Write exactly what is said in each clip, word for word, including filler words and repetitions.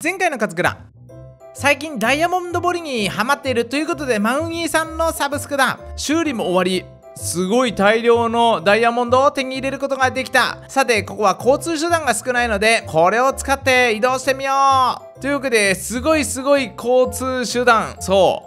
前回のカツクラ、最近ダイヤモンド掘りにハマっているということで、マウニーさんのサブスクだ。修理も終わり、すごい大量のダイヤモンドを手に入れることができた。さて、ここは交通手段が少ないので、これを使って移動してみよう。というわけで、すごいすごい交通手段。そう、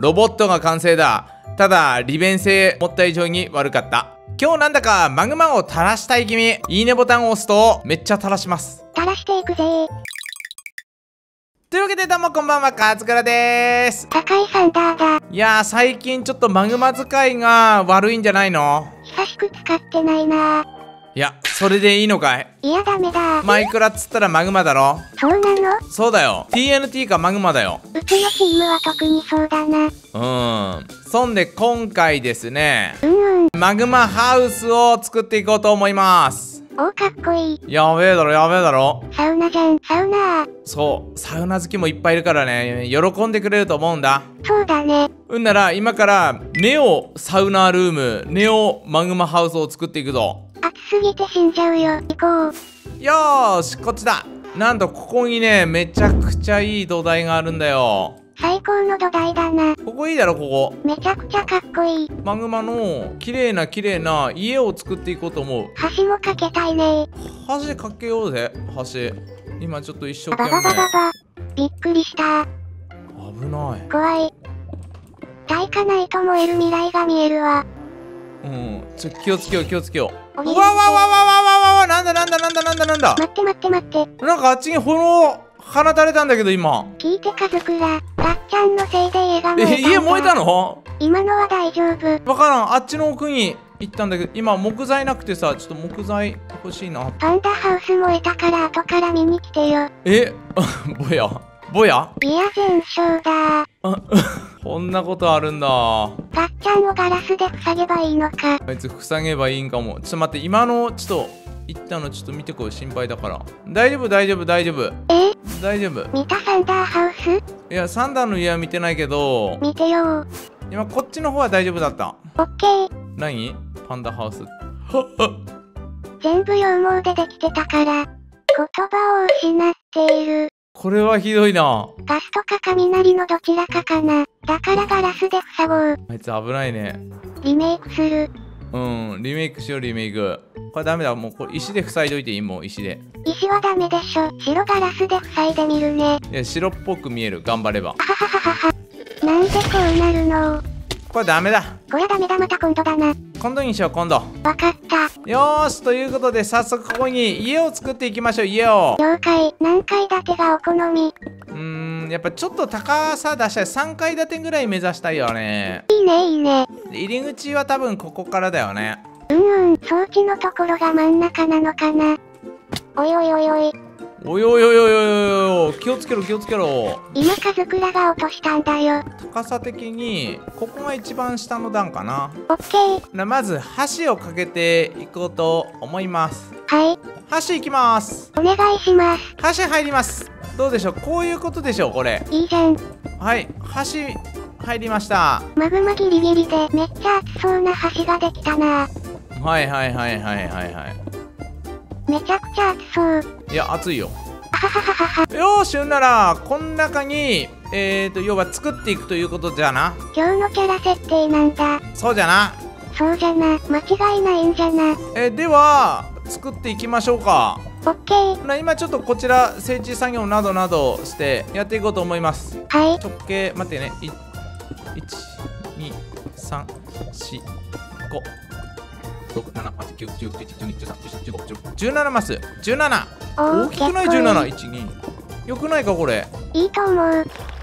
ロボットが完成だ。ただ、利便性思った以上に悪かった。今日なんだかマグマを垂らしたい気味。いいねボタンを押すとめっちゃ垂らします。 垂らしていくぜー。 というわけでどうもこんばんは、カツクラでーす。 高いサンダーだ。 いやー、最近ちょっとマグマ使いが悪いんじゃないの？ 久しく使ってないなー。 いや、それでいいのかい？ いや、ダメだー。 マイクラっつったらマグマだろ？ そうなの？ そうだよ。 ティーエヌティー かマグマだよ。 うちのチームは特にそうだな。 うーん。そんで今回ですね、 うんうん。 マグマハウスを作っていこうと思います。 おー、かっこいい。 やべえだろ、やべえだろ。 サウナじゃん、サウナー。 そう、サウナ好きもいっぱいいるからね、喜んでくれると思うんだ。 そうだね。 うんなら今からネオサウナルーム、ネオマグマハウスを作っていくぞ。 暑すぎて死んじゃうよ。行こう。 よーし、こっちだ。なんとここにね、めちゃくちゃいい土台があるんだよ。 最高の土台だな。 ここいいだろ、ここ。 めちゃくちゃかっこいい。 マグマの綺麗な綺麗な家を作っていこうと思う。 橋も架けたいね。 橋かけようぜ、橋。今ちょっと一生バ懸命。 ババババ。びっくりした。 危ない。 怖い。耐火ないと燃える未来が見えるわ。 うん、ちょ、気をつけよう、気をつけよう。うわ降りるってわわわわわわわ、なんだなんだなんだなんだなんだ。 待って待って待って。 なんかあっちに炎放たれたんだけど今。 聞いてカズクラ。ガッちゃんのせいで家が燃えたんだ。 え、家燃えたの？ 今のは大丈夫。 わからん。あっちの奥に行ったんだけど、今木材なくてさ、ちょっと木材欲しいな。 パンダハウス燃えたから後から見に来てよ。 えぼやぼやいや、全焼だー。 あこんなことあるんだ。 ガッちゃんをガラスで塞げばいいのか。 あいつ塞げばいいんかも。ちょっと待って、今のちょっと行ったのちょっと見てこい。心配だから。大丈夫大丈夫大丈夫え大丈夫。 見たサンダーハウス？ いや、サンダーの家は見てないけど、 見てよー。 今こっちの方は大丈夫だった。 オッケー。 何？パンダハウス。 全部羊毛でできてたから、言葉を失っている。 これはひどいな。 ガスとか雷のどちらかかな。だからガラスで塞ごう。 あいつ危ないね。 リメイクする。 うん、リメイクしよう、リメイク。これダメだ。もうこれ石で塞いどいていい。もう石で。 石はダメでしょ。白ガラスで塞いでみるね。 いや、白っぽく見える。頑張れば。 ははははは。なんでこうなるの？ これダメだ。 これダメだ、また今度だな。 今度にしよう、今度。 わかった。 よーし、ということで早速ここに家を作っていきましょう。家を。 了解。何階建てがお好み？ うーん、やっぱちょっと高さ出したい。さんかい建てぐらい目指したいよね。 いいねいいね。 入り口は多分ここからだよね。 うんうん、装置のところが真ん中なのかな。おいおいおいおい。 おいおいおいおいおいおい、気をつけろ気をつけろ。 今カズクラが落としたんだよ。 高さ的にここが一番下の段かな。 オッケー。 なまず橋を架けていこうと思います。 はい。 橋行きます。 お願いします。 橋入ります。どうでしょう、こういうことでしょう、これ。 いいじゃん。 はい、橋入りました。 マグマギリギリでめっちゃ熱そうな橋ができたな。 はいはいはいはいはいはい。 めちゃくちゃ熱そう。 いや、熱いよ。 あははははは。 よーし、んならこの中にえーと要は作っていくということじゃな。 今日のキャラ設定なんだ。 そうじゃな。 そうじゃな。間違いないんじゃな。 えーでは作っていきましょうか。 オッケー。 な今ちょっとこちら整地作業などなどしてやっていこうと思います。 はい。 直径待ってね、いちにさんしごろくななはちきゅうじゅういちじゅうにじゅうさんじゅうよんじゅうごじゅうろくじゅうななマス。じゅうなな。 おー、 大きくない？ 結構じゅうなな。いちに。よくないかこれ。 いいと思う。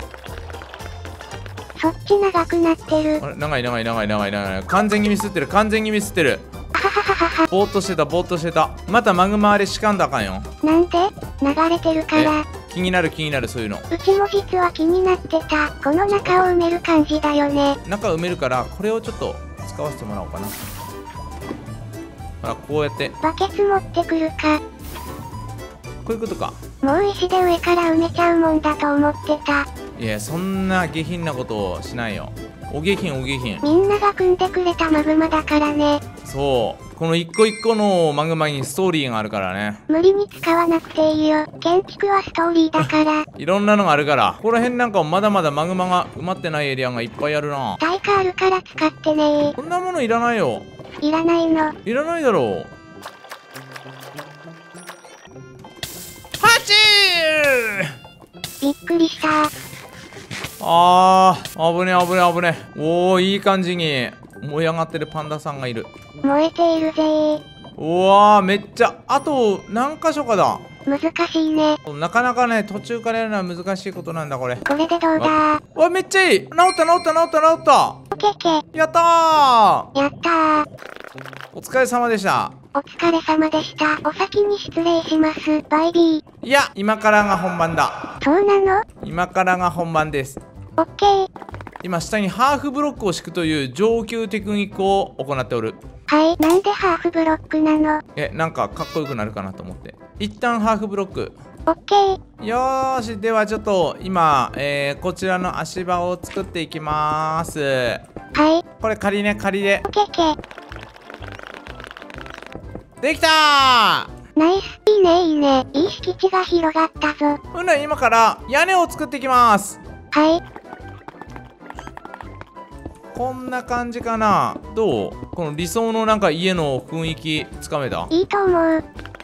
そっち長くなってる。 あれ長い長い長い長い長い。完全にミスってる、完全にミスってる。 あははははは。 ぼーっとしてたぼーっとしてた。またマグマあれしかんだあかんよ。 なんで？流れてるから。 気になる気になる、そういうの。 うちも実は気になってた。この中を埋める感じだよね。 中埋めるからこれをちょっと使わせてもらおうかな。ほらこうやって。 バケツ持ってくるか。 こういうことか。 もう石で上から埋めちゃうもんだと思ってた。 いや、そんな下品なことをしないよ。お下品お下品。 みんなが組んでくれたマグマだからね。 そう。 この一個一個のマグマにストーリーがあるからね。 無理に使わなくていいよ。建築はストーリーだから。 いろんなのがあるから。ここら辺なんかまだまだマグマが埋まってないエリアがいっぱいあるな。 耐火あるから使ってね。 こんなものいらないよ。 いらないの。 いらないだろう。ハチー！ びっくりした。 あー、危ね危ね危ね。おー、いい感じに燃え上がってるパンダさんがいる。 燃えているぜー。 うわー、めっちゃ。あと何箇所かだ。 難しいね。 なかなかね、途中からやるのは難しいことなんだこれ。 これでどうだー。 わ、めっちゃいい。治った治った治った治った。 オケケ。 やったー。 やったー。 お疲れ様でした。 お疲れ様でした。お先に失礼します。バイビー。 いや、今からが本番だ。 そうなの？ 今からが本番です。 オッケー。 今下にハーフブロックを敷くという上級テクニックを行っておる。 はい、なんでハーフブロックなの？ え、なんかかっこよくなるかなと思って。一旦ハーフブロック。 オッケー。 よーし、ではちょっと今、えー、こちらの足場を作っていきまーす。 はい。 これ仮ね、仮で。 オケケ。 できたー。 ナイス。いいねいいね。いい敷地が広がったぞ。 ほんなら今から屋根を作っていきます。 はい。 こんな感じかな。どう？この理想のなんか家の雰囲気つかめた？ いいと思う。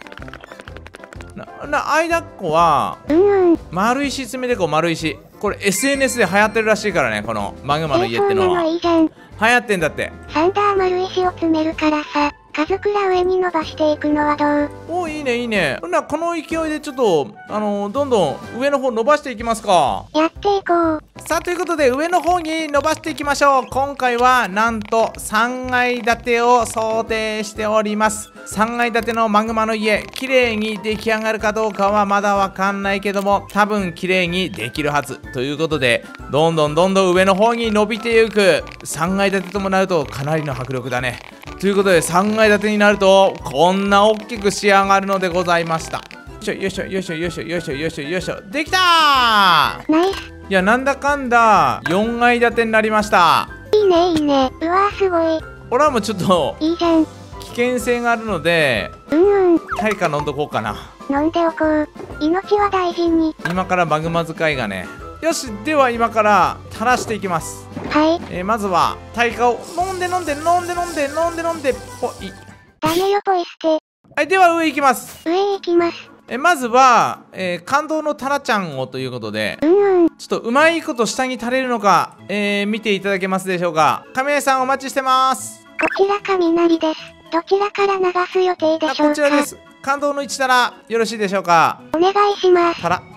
な、な、間っこはうんうん。 丸石詰めてこう、丸石。これ エスエヌエス で流行ってるらしいからね、このマグマの家ってのは。 えー、そうなのいいじゃん。 流行ってんだって。 サンダー丸石を詰めるからさ、家族ら上に伸ばしていくのはどう？ おー、いいねいいね。ほんならこの勢いでちょっとあのー、どんどん上の方伸ばしていきますか。 やっていこう。 さあ、ということで上の方に伸ばしていきましょう。今回はなんとさんがい建てを想定しております。さんがい建てのマグマの家、綺麗に出来上がるかどうかはまだわかんないけども、多分綺麗にできるはずということで、どんどんどんどん上の方に伸びていく。さんがい建てともなるとかなりの迫力だね。ということでさんがい建てになるとこんな大きく仕上がるのでございました。よいしょよいしょよいしょよいしょよいしょよいしょよいしょ。できたー。 ナイス。 いや、なんだかんだよんがい建てになりました。 いいねいいね。うわーすごい。 俺はもうちょっといいじゃん。 危険性があるのでうんうん。 対価飲んどこうかな。 飲んでおこう。命は大事に。 今からマグマ使いがね。よし、では今から垂らしていきます。 はい。 えー、まずは対価を飲んで飲んで飲んで飲んで飲んで飲んでポイ。 ダメよポイ捨て。 はい、では上行きます。 上へ行きます。 えまずは、えー、感動のタラちゃんをということで、 うんうん。 ちょっとうまいこと下に垂れるのか、えー、見ていただけますでしょうか。亀井さんお待ちしてます。 こちら雷です。どちらから流す予定でしょうか。 こちらです。感動のいちタラよろしいでしょうか。 お願いします。 タラ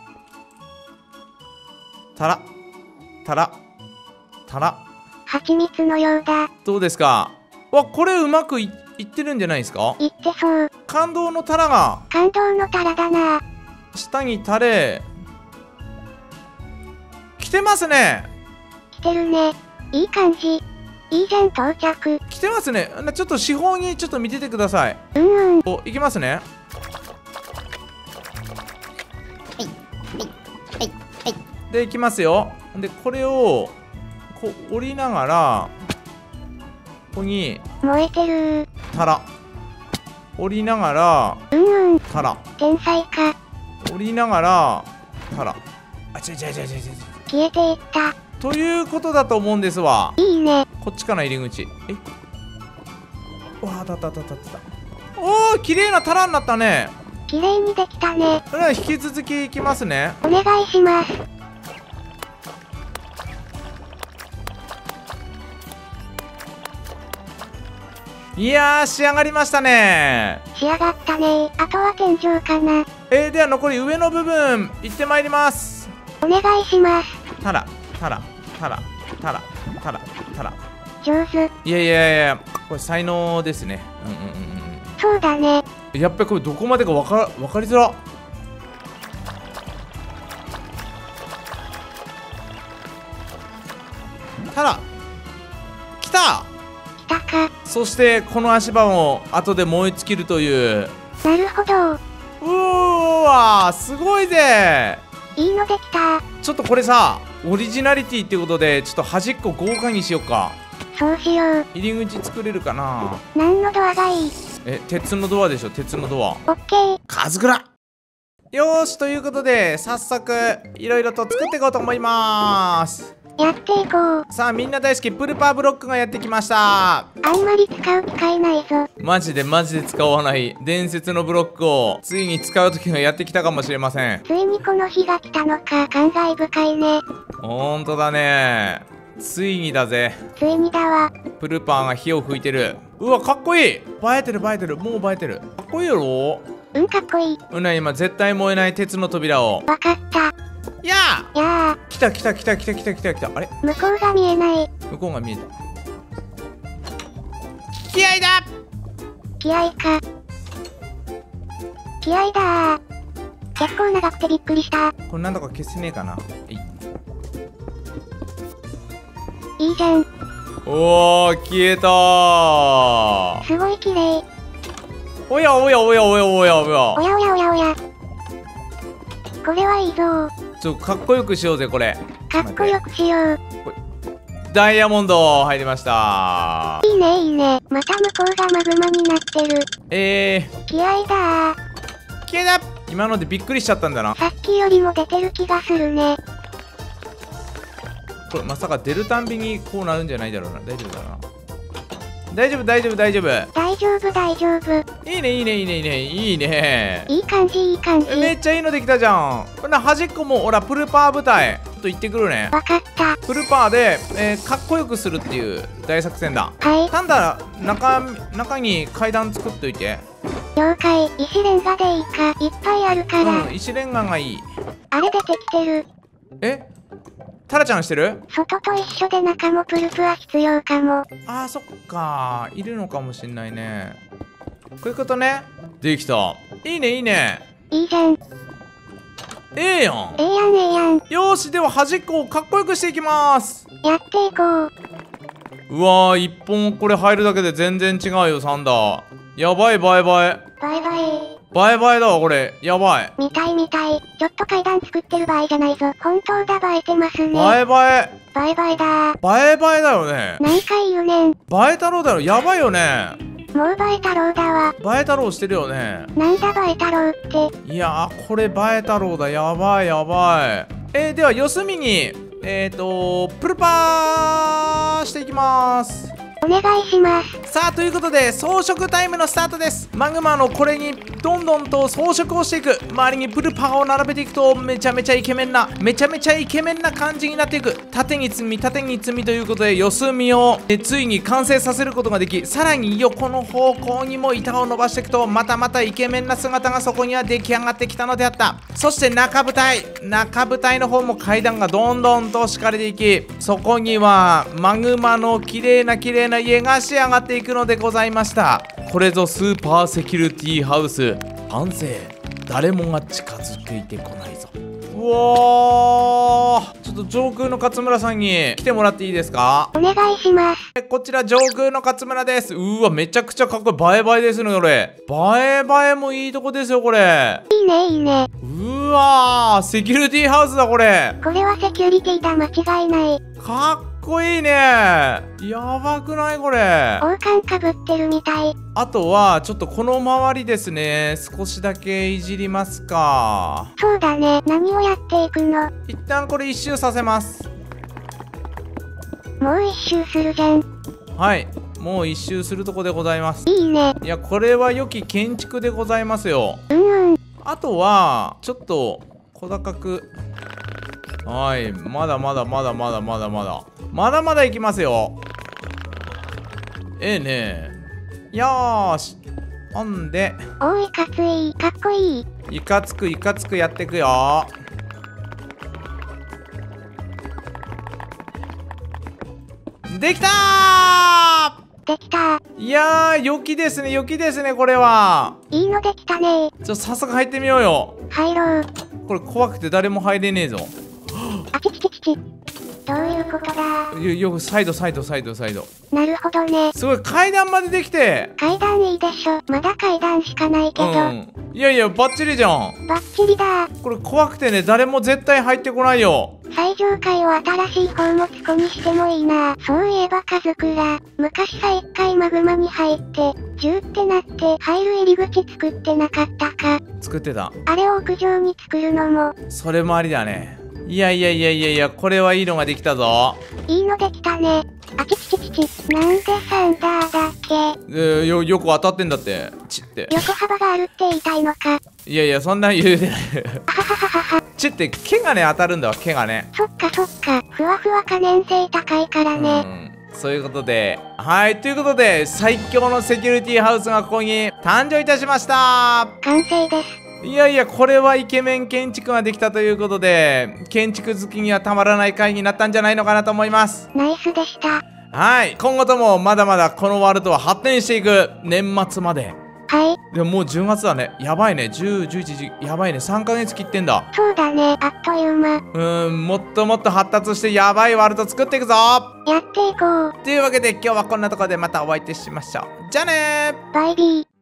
タラタラタラ。 蜂蜜のようだ。 どうですか。わ、これうまくいいってるんじゃないですか。 いってそう。 感動のタラが感動のタラだな。 下に垂れ来てますね。 来てるね。いい感じ。いいじゃん到着。 来てますね。ちょっと四方にちょっと見ててください。 うんうん。 お、いきますね。で、いきますよ。で、これをこう折りながらここに燃えてるー。 タラ折りながらうんうん。 タラ天才か。 折りながらタラ。あ、ちゃちゃちゃちゃちゃ。 消えていった。 ということだと思うんですわ。 いいね。 こっちかな、入り口。え、わあ、たたたたた。おー、綺麗なタラになったね。 綺麗にできたね。 それでは引き続きいきますね。 お願いします。 いやー、仕上がりましたね。 仕上がったね。あとは天井かな。 えー、では残り上の部分行ってまいります。 お願いします。 タラタラタラタラタラタラ。 上手。 いやいやいや、これ才能ですね。うんうんうんうん。 そうだね。 やっぱりこれどこまでかわかわかりづら。タラ来た。 来たか。 そしてこの足場も後で燃え尽きるという。 なるほど。 うーわー、すごいぜ。 いいのできた。 ちょっとこれさ、オリジナリティっていうことでちょっと端っこ豪華にしよっか。 そうしよう。 入り口作れるかな。 何のドアがいい？ え、鉄のドアでしょ、鉄のドア。 オッケー。 カズクラ。よーし、ということで早速いろいろと作っていこうと思います。 やっていこう。 さあ、みんな大好きプルパーブロックがやってきました。 あんまり使う機会ないぞ。 マジでマジで使わない伝説のブロックをついに使う時がやってきたかもしれません。 ついにこの日が来たのか。感慨深いね。 ほんとだね。ついにだぜ。 ついにだわ。 プルパーが火を吹いてる。うわ、かっこいい。映えてる映えてる。もう映えてる。かっこいいやろ。 うん、かっこいい。 うな、今絶対燃えない鉄の扉を。 わかった。 やーやー来た来た来た来た来た来た来た。あれ、 ー向こうが見えない。 向こうが見えた。気合いだ。 気合いか。気合いだー。結構長くてびっくりした。 これなんとか消せねえかな。えい。 いいじゃん。 おー、消えたー。 すごい綺麗。 おやおやおやおやおやおや。 おやおやおやおや。これはいいぞー。 ちょっとかっこよくしようぜ、これ。 かっこよくしよう。 ダイヤモンド入りました。 いいねいいね。また向こうがマグマになってる。 えー、 気合いだー。 気合いだ。今のでびっくりしちゃったんだな。 さっきよりも出てる気がするね。 これまさか出るたんびにこうなるんじゃないだろうな。大丈夫だな。大丈夫大丈夫大丈夫。 大丈夫大丈夫。 いいねいいねいいねいいねいいね。 いい感じいい感じ。 めっちゃいいのできたじゃん。これな、端っこもほらプルパー部隊ちょっと行ってくるね。 わかった。 プルパーで、えー、かっこよくするっていう大作戦だ。 はい。 なんだ、中中に階段作っといて。 了解。石レンガでいいか。いっぱいあるから。 うん、石レンガがいい。 あれ出てきてる。 え、タラちゃんしてる？ 外と一緒で中もプルプは必要かも。 あー、そっか、いるのかもしんないね。こういうことね。できた。いいねいいね。 いいじゃん。 ええやん。 ええやんええやん。 よーし、では端っこをかっこよくしていきます。 やっていこう。 うわー、一本これ入るだけで全然違うよ、サンダー。やばい、バイバイ。 バイバイ。 バイバイだわ、これ。やばい。 見たい見たい。ちょっと階段作ってる場合じゃないぞ。本当だ、映えてますね。 バイバイ。 バイバイだー。 バイバイだよね。 何回言うねん。 バイ太郎だよ。やばいよね。 もう映え太郎だわ。 バイ太郎してるよね。 なんだ映え太郎って。 いやー、これ映え太郎だ。やばいやばい。えー、では四隅にえーとプルパーしていきます。 お願いします。 さあ、ということで装飾タイムのスタートです。マグマのこれにどんどんと装飾をしていく。周りにプルパーを並べていくとめちゃめちゃイケメンなめちゃめちゃイケメンな感じになっていく。縦に積み縦に積みということで四隅をえついに完成させることができ、さらに横の方向にも板を伸ばしていくとまたまたイケメンな姿がそこには出来上がってきたのであった。そして中舞台中舞台の方も階段がどんどんと敷かれていき、そこにはマグマの綺麗な綺麗な家が仕上がっていくのでございました。これぞスーパーセキュリティハウス完成。誰もが近づいてこないぞ。うわー、ちょっと上空の勝村さんに来てもらっていいですか？ お願いします。 こちら上空の勝村です。うわ、めちゃくちゃかっこいい。映え映えですね、これ。映え映えもいいとこですよ、これ。 いいねいいね。 うわー、セキュリティハウスだ、これ。 これはセキュリティだ、間違いない。 かっこいいね。やばくないこれ。 王冠かぶってるみたい。 あとはちょっとこの周りですね、少しだけいじりますか。 そうだね。何をやっていくの？ 一旦これ一周させます。 もう一周するじゃん。 はい、もう一周するとこでございます。 いいね。 いや、これは良き建築でございますよ。 うんうん。 あとはちょっと小高く、はい、まだまだまだまだまだまだまだまだいきますよ。ええねえ。よーし、ほんでおー、いかつい。かっこいい。 いかつくいかつくやっていくよ。できたー。 できた。 いやー、良きですね良きですね、これは。 いいのできたね。 ちょ、早速入ってみようよ。 入ろう。 これ怖くて誰も入れねえぞ。 あちちちちち。どういうことだ？ よ、よくサイドサイドサイドサイド。 なるほどね。 すごい、階段までできて。 階段いいでしょ。まだ階段しかないけど。 うん、 いやいやバッチリじゃん。 バッチリだ。 これ怖くてね誰も絶対入ってこないよ。 最上階を新しい宝物庫にしてもいいな。そういえばカズクラ、昔さ一回マグマに入って、ジューってなって入る入り口作ってなかったか。 作ってた。 あれを屋上に作るのも。 それもありだね。いやいやいやいやいや、これはいいのができたぞ。 いいのできたね。あちちちちち、なんでサンダーだっけ。 えー、よ、よく当たってんだって。ちって。 横幅があるって言いたいのか。 いやいや、そんな言うてない。ちって毛がね、当たるんだわ、毛がね。 そっかそっか、ふわふわ可燃性高いからね。 うん。そういうことで、はい、ということで、最強のセキュリティハウスがここに誕生いたしました。 完成です。 いやいや、これはイケメン建築ができたということで、建築好きにはたまらない回になったんじゃないのかなと思います。 ナイスでした。 はい、今後ともまだまだこのワールドは発展していく。年末まで。 はい。 でももうじゅうがつだね。やばいね。じゅう、じゅういち、じやばいね。さんかげつ切ってんだ。 そうだね。あっという間。 うーん、もっともっと発達してやばいワールド作っていくぞ。 やっていこう。 というわけで今日はこんなところでまたお会いいたしましょう。じゃあねー。 バイビー。